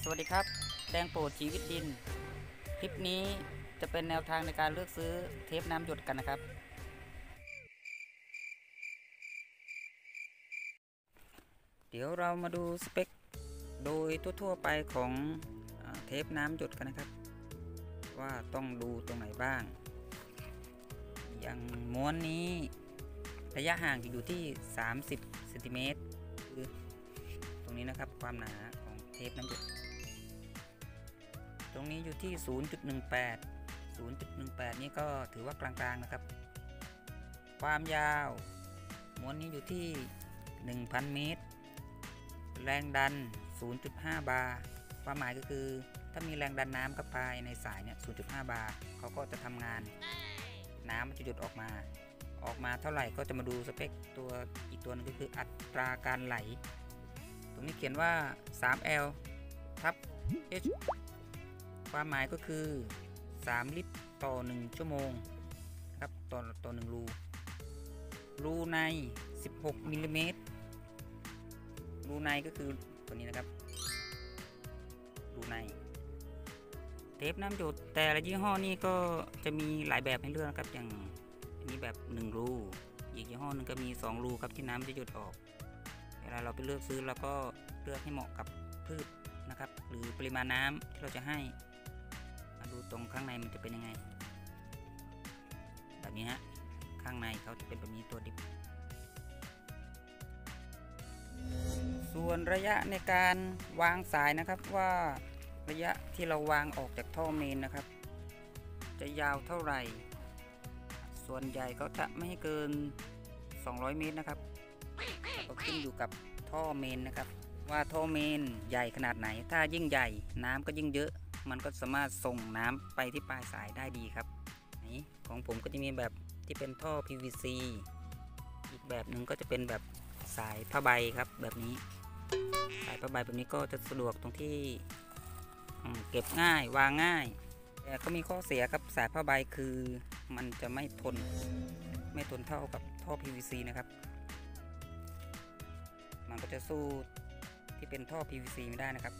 สวัสดีครับแดงโปรดชีวิตดินคลิปนี้จะเป็นแนวทางในการเลือกซื้อเทปน้ำหยดกันนะครับเดี๋ยวเรามาดูสเปคโดยทั่วๆไปของเทปน้ำหยดกันนะครับว่าต้องดูตรงไหนบ้างอย่างม้วนนี้ระยะห่างจะอยู่ที่30 เซนติเมตรคือตรงนี้นะครับความหนาของเทปน้ำหยดตรงนี้อยู่ที่ 0.18 นี่ก็ถือว่ากลางๆนะครับความยาวม้วนนี้อยู่ที่ 1,000 เมตรแรงดัน 0.5 บาร์ความหมายก็คือถ้ามีแรงดันน้ำกับภายในสายเนี่ย 0.5 บาร์เขาก็จะทำงานน้ำมันจะหยดออกมาเท่าไหร่ก็จะมาดูสเปคตัวอีกตัวนึงก็คืออัตราการไหลตรงนี้เขียนว่า 3L ทับ H ความหมายก็คือ3 ลิตรต่อ1ชั่วโมงครับต่อ1รูใน16 มิลลิเมตรรูในก็คือตัวนี้นะครับรูในเทปน้ำหยดแต่ละยี่ห้อนี่ก็จะมีหลายแบบให้เลือกนะครับอย่างอันนี้แบบ1รูอีกยี่ห้อนึงก็มี2รูครับที่น้ำจะหยดออกเวลาเราไปเลือกซื้อเราก็เลือกให้เหมาะกับพืชนะครับหรือปริมาณน้ำที่เราจะให้มาดูตรงข้างในมันจะเป็นยังไงแบบนี้ฮะข้างในเขาจะเป็นแบบนี้ตัวดิบส่วนระยะในการวางสายนะครับว่าระยะที่เราวางออกจากท่อเมนนะครับจะยาวเท่าไหร่ส่วนใหญ่เขาจะไม่ให้เกิน200 เมตรนะครับก็ขึ้นอยู่กับท่อเมนนะครับว่าท่อเมนใหญ่ขนาดไหนถ้ายิ่งใหญ่น้ำก็ยิ่งเยอะมันก็สามารถส่งน้ำไปที่ปลายสายได้ดีครับนี่ของผมก็จะมีแบบที่เป็นท่อ PVC อีกแบบหนึ่งก็จะเป็นแบบสายผ้าใบครับแบบนี้สายผ้าใบแบบนี้ก็จะสะดวกตรงที่เก็บง่ายวางง่ายแต่ก็มีข้อเสียครับสายผ้าใบคือมันจะไม่ทนเท่ากับท่อ PVC นะครับมันก็จะสู้ที่เป็นท่อ PVC ไม่ได้นะครับ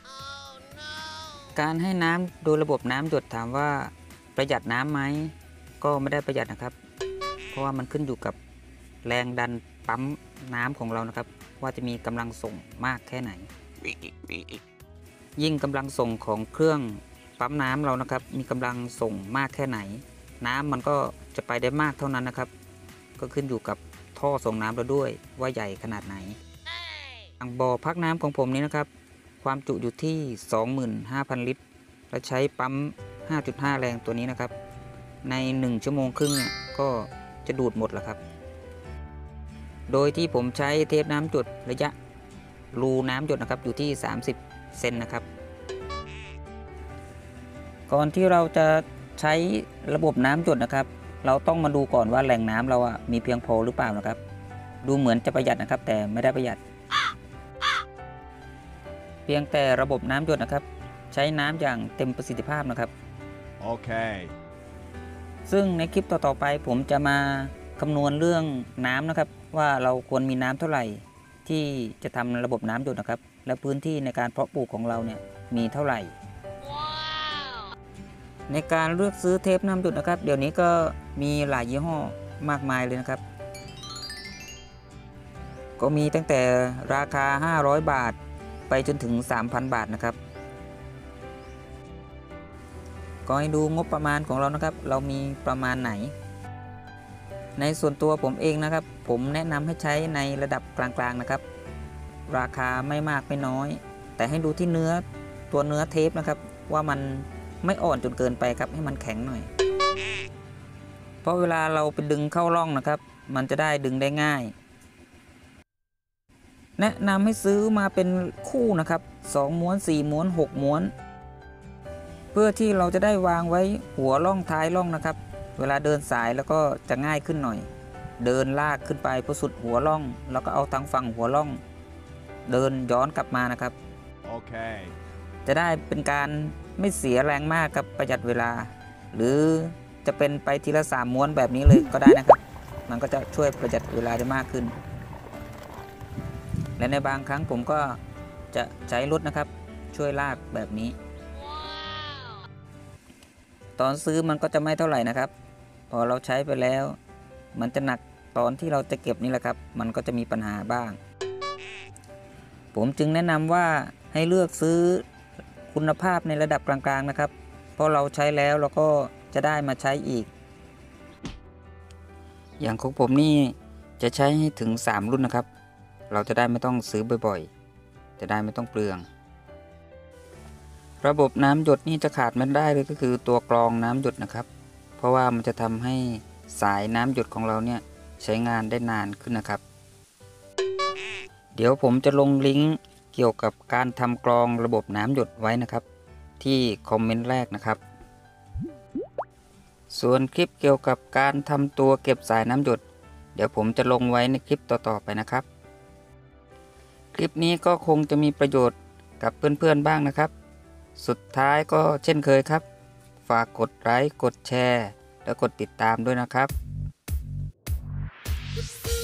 การให้น้ำโดยระบบน้ำหยดถามว่าประหยัดน้ำไหมก็ไม่ได้ประหยัดนะครับเพราะว่ามันขึ้นอยู่กับแรงดันปั๊มน้ำของเรานะครับว่าจะมีกำลังส่งมากแค่ไหนยิ่งกำลังส่งของเครื่องปั๊มน้ำเรานะครับมีกำลังส่งมากแค่ไหนน้ำมันก็จะไปได้มากเท่านั้นนะครับก็ขึ้นอยู่กับท่อส่งน้ำเราด้วยว่าใหญ่ขนาดไหนอ่างบ่อพักน้ำของผมนี้นะครับความจุอยู่ที่ 25,000 ลิตรและใช้ปั๊ม 5.5 แรงตัวนี้นะครับใน1ชั่วโมงครึ่งเนี่ยก็จะดูดหมดแล้วครับโดยที่ผมใช้เทปน้ำหยดระยะรูน้ำหยดนะครับอยู่ที่30 เซนนะครับก่อนที่เราจะใช้ระบบน้ำหยดนะครับเราต้องมาดูก่อนว่าแหล่งน้ำเรามีเพียงพอหรือเปล่านะครับดูเหมือนจะประหยัดนะครับแต่ไม่ได้ประหยัดเพียงแต่ระบบน้ำหยดนะครับใช้น้ำอย่างเต็มประสิทธิภาพนะครับโอเคซึ่งในคลิปต่อๆไปผมจะมาคำนวณเรื่องน้ำนะครับว่าเราควรมีน้ำเท่าไหร่ที่จะทำระบบน้ำหยดนะครับและพื้นที่ในการเพาะปลูกของเราเนี่ยมีเท่าไหร่ ในการเลือกซื้อเทปน้ำหยดนะครับเดี๋ยวนี้ก็มีหลายยี่ห้อมากมายเลยนะครับก็มีตั้งแต่ราคา500 บาทไปจนถึง 3,000 บาทนะครับก็ให้ดูงบประมาณของเรานะครับเรามีประมาณไหนในส่วนตัวผมเองนะครับผมแนะนำให้ใช้ในระดับกลางๆนะครับราคาไม่มากไม่น้อยแต่ให้ดูที่ตัวเนื้อเทปนะครับว่ามันไม่อ่อนจนเกินไปครับให้มันแข็งหน่อยเพราะเวลาเราไปดึงเข้าร่องนะครับมันจะได้ดึงได้ง่ายแนะนำให้ซื้อมาเป็นคู่นะครับ2 ม้วน4 ม้วน6 ม้วนเพื่อที่เราจะได้วางไว้หัวร่องท้ายร่องนะครับเวลาเดินสายแล้วก็จะง่ายขึ้นหน่อยเดินลากขึ้นไปพอสุดหัวร่องแล้วก็เอาทางฝั่งหัวร่องเดินย้อนกลับมานะครับโอเคจะได้เป็นการไม่เสียแรงมากครับประหยัดเวลาหรือจะเป็นไปทีละ3 ม้วนแบบนี้เลยก็ได้นะครับมันก็จะช่วยประหยัดเวลาได้มากขึ้นและในบางครั้งผมก็จะใช้รถนะครับช่วยลากแบบนี้ ตอนซื้อมันก็จะไม่เท่าไหร่นะครับ พอเราใช้ไปแล้ว มันจะหนักตอนที่เราจะเก็บนี่แหละครับ มันก็จะมีปัญหาบ้าง ผมจึงแนะนำว่าให้เลือกซื้อคุณภาพในระดับกลางๆนะครับ เพราะเราใช้แล้วเราก็จะได้มาใช้อีก อย่างของผมนี่จะใช้ให้ถึง3รุ่นนะครับ เราจะได้ไม่ต้องซื้อบ่อยๆจะได้ไม่ต้องเปลือง ระบบน้ำหยดนี่จะขาดไม่ได้เลยก็คือตัวกรองน้ำหยดนะครับ เพราะว่ามันจะทำให้สายน้ำหยดของเราเนี่ยใช้งานได้นานขึ้นนะครับ เดี๋ยวผมจะลงลิงก์เกี่ยวกับการทำกรองระบบน้ำหยดไว้นะครับ ที่คอมเมนต์แรกนะครับ ส่วนคลิปเกี่ยวกับการทำตัวเก็บสายน้ำหยดเดี๋ยวผมจะลงไว้ในคลิปต่อๆไปนะครับ คลิปนี้ก็คงจะมีประโยชน์กับเพื่อนๆบ้างนะครับ สุดท้ายก็เช่นเคยครับ ฝากกดไลค์กดแชร์และกดติดตามด้วยนะครับ